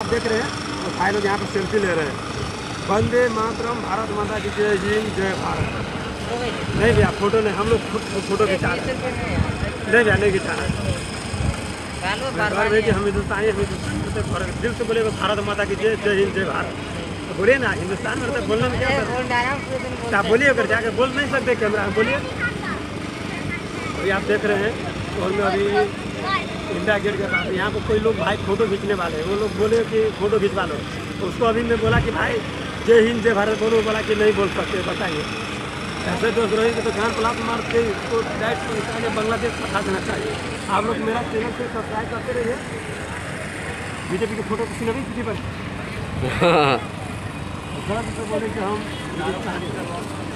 आप देख रहे हैं तो भाई लोग यहाँ पर सेल्फी ले रहे हैं। वंदे मातरम, भारत माता की जय, हिंद जय भारत। नहीं भैया फोटो नहीं, हम लोग फोटो खिंचा रहे हैं। नहीं भैया नहीं खिंचा रहे हैं। कि हम हिंदुस्तानी दिल से बोले भारत माता की जय, जय हिंद जय भारत। तो बोलिए ना, हिंदुस्तान में तो बोलना में क्या सर, आप बोलिए अगर जाकर बोल नहीं सकते कैमरा में बोलिए। अभी आप देख रहे हैं और मैं अभी इंडिया गेट के पास, यहाँ पर कोई लोग भाई फोटो खींचने वाले हैं, वो लोग बोले कि फोटो खिंचवा लो। तो उसको अभी मैं बोला कि भाई जय हिंद जय भारत बोलो, बोला कि नहीं बोल सकते, बताइए। ऐसे दोस्त रहे तो जान प्लाट मार के इसको डायरेक्ट निकाल बांग्लादेश पठा देना चाहिए। आप लोग मेरा चैनल से सब्सक्राइब करते रहिए। बीजेपी की फोटो किसी ने भी किसी पर बोले कि हम